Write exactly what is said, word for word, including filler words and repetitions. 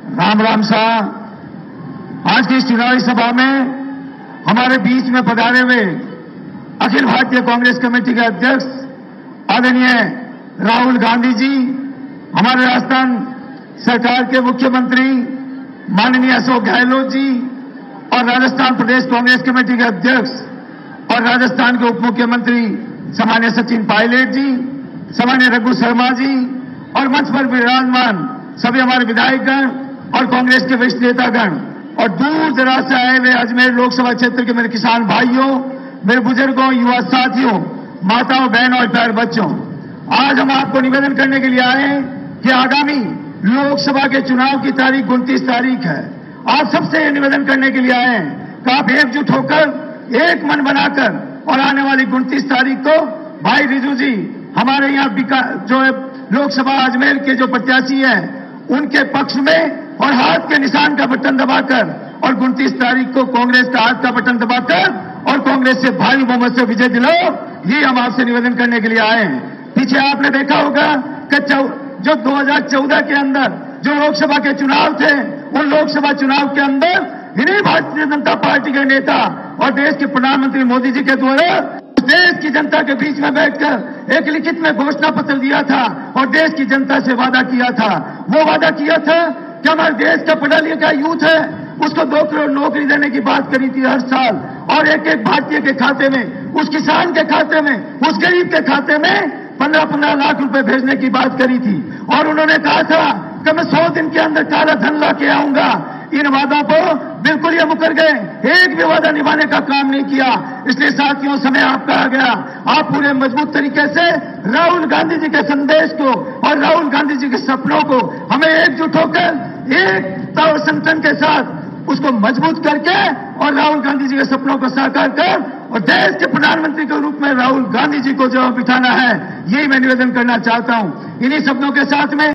राम राम साहब, आज की इस चुनावी सभा में हमारे बीच में पधारे हुए अखिल भारतीय कांग्रेस कमेटी के अध्यक्ष आदरणीय राहुल गांधी जी, हमारे राजस्थान सरकार के मुख्यमंत्री माननीय अशोक गहलोत जी और राजस्थान प्रदेश कांग्रेस कमेटी के अध्यक्ष और राजस्थान के उप मुख्यमंत्री सामान्य सचिन पायलट जी, सामान्य रघु शर्मा जी और मंच पर विराजमान सभी हमारे विधायकगण और कांग्रेस के वरिष्ठ नेतागण और दूर दराज से आए हुए अजमेर लोकसभा क्षेत्र के मेरे किसान भाइयों, मेरे बुजुर्गों, युवा साथियों, माताओं, बहनों और प्यारे बच्चों, आज हम आपको निवेदन करने के लिए आए हैं कि आगामी लोकसभा के चुनाव की तारीख उनतीस तारीख है। आप सबसे ये निवेदन करने के लिए आए हैं कि आप एकजुट होकर एक मन बनाकर और आने वाली उनतीस तारीख को भाई रिजू जी हमारे यहाँ जो है लोकसभा अजमेर के जो प्रत्याशी हैं उनके पक्ष में और हाथ के निशान का बटन दबाकर और उनतीस तारीख को कांग्रेस का हाथ का बटन दबाकर और कांग्रेस से भारी बहुमत से विजय दिलाओ, ये हम आपसे निवेदन करने के लिए आए हैं। पीछे आपने देखा होगा कि जो दो हज़ार चौदह के अंदर जो लोकसभा के चुनाव थे, उन लोकसभा चुनाव के अंदर इन्हीं भारतीय जनता पार्टी के नेता और देश के प्रधानमंत्री मोदी जी के द्वारा देश की जनता के बीच में बैठकर एक लिखित में घोषणा पत्र दिया था और देश की जनता से वादा किया था। वो वादा किया था कि हमारे देश का पढ़ा लिखा यूथ है, उसको दो करोड़ नौकरी देने की बात करी थी हर साल, और एक एक भारतीय के खाते में, उस किसान के खाते में, उस गरीब के खाते में पंद्रह पंद्रह लाख रुपए भेजने की बात करी थी। और उन्होंने कहा था कि मैं सौ दिन के अंदर काला धन ला के आऊंगा। इन वादों को बिल्कुल ये मुकर गए, एक भी वादा निभाने का काम नहीं किया। इसलिए साथियों, समय आपका आ गया, आप पूरे मजबूत तरीके से राहुल गांधी जी के संदेश को और राहुल गांधी जी के सपनों को हमें एकजुट होकर एकता और संगठन के साथ उसको मजबूत करके और राहुल गांधी जी के सपनों को साकार कर और देश के प्रधानमंत्री के रूप में राहुल गांधी जी को जो बिठाना है, यही मैं निवेदन करना चाहता हूं। इन्हीं शब्दों के साथ में